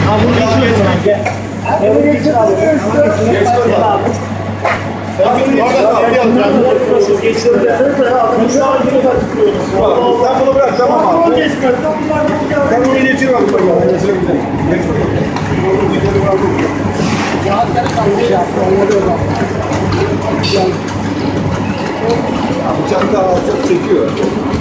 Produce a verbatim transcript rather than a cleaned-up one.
Ha bunu geçiyorsun lan gel. Bunu geçir abi. Geçir abi. Sen bunu geçir. Geçir. Sen bunu bırak tamam abi. Sen bunu geçir bak. Kağıtları kalmış ya. Bıçak da çok çekiyor.